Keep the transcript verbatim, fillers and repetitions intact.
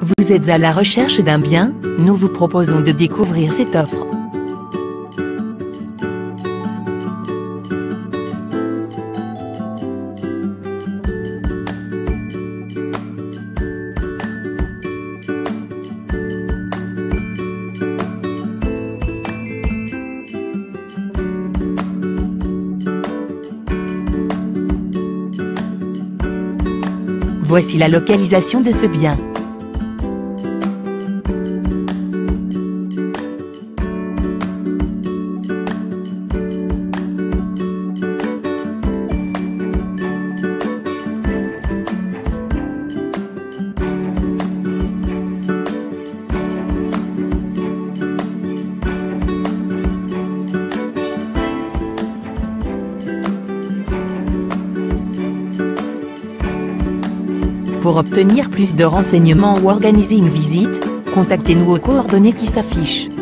Vous êtes à la recherche d'un bien? Nous vous proposons de découvrir cette offre. Voici la localisation de ce bien. Pour obtenir plus de renseignements ou organiser une visite, contactez-nous aux coordonnées qui s'affichent.